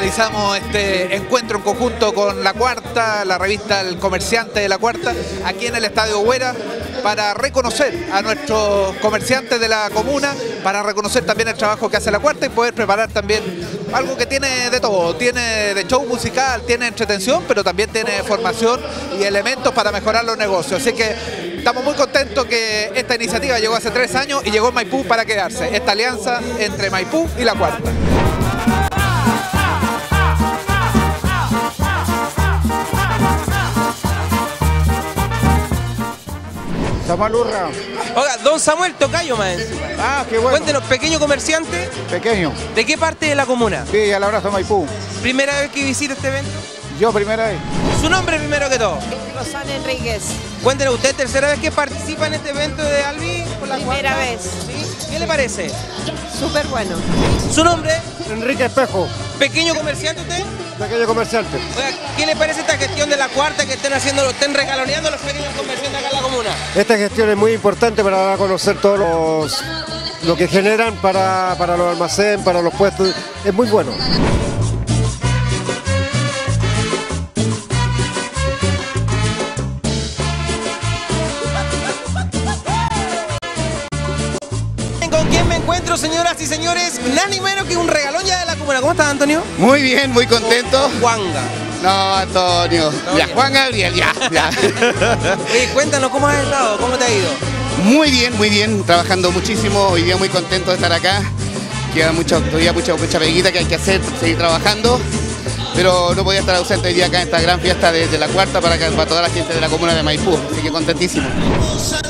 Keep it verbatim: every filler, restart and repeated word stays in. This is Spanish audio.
realizamos este encuentro en conjunto con La Cuarta, la revista El Comerciante de La Cuarta, aquí en el Estadio Huera, para reconocer a nuestros comerciantes de la comuna, para reconocer también el trabajo que hace La Cuarta y poder preparar también algo que tiene de todo, tiene de show musical, tiene entretención, pero también tiene formación y elementos para mejorar los negocios. Así que estamos muy contentos que esta iniciativa llegó hace tres años y llegó en Maipú para quedarse, esta alianza entre Maipú y La Cuarta. Samuel Urra. Oiga, don Samuel Tocayo, más encima. Ah, qué bueno. Cuéntenos, pequeño comerciante. Pequeño. ¿De qué parte de la comuna? Sí, al abrazo Maipú. ¿Primera vez que visita este evento? Yo primera vez. Su nombre primero que todo. Rosana Enríquez. Cuéntenos, ¿usted tercera vez que participa en este evento de Albi? Por la Primera Cuarta? vez. ¿Sí? ¿Qué le parece? Súper bueno. ¿Su nombre? Enrique Espejo, ¿Pequeño comerciante usted? pequeño comerciante. Oiga, ¿qué le parece esta gestión de La Cuarta que estén haciendo, estén regaloneando a los pequeños comerciantes acá en la comuna? Esta gestión es muy importante para dar a conocer todos los lo que generan para, para los almacenes, para los puestos. Es muy bueno. ¿Con quién me encuentro, señoras y señores? Nada ni menos que un regalón ya de la comuna. ¿Cómo estás, Antonio? Muy bien, muy contento. Juanga. No, Antonio. Ya, bien. Juan Gabriel, ya, ya. Oye, cuéntanos, ¿cómo has estado? ¿Cómo te ha ido? Muy bien, muy bien. Trabajando muchísimo. Hoy día muy contento de estar acá. Queda mucho, todavía mucha, mucha peguita que hay que hacer, seguir trabajando. Pero no podía estar ausente hoy día acá en esta gran fiesta de, de La Cuarta para, para toda la gente de la comuna de Maipú. Así que contentísimo.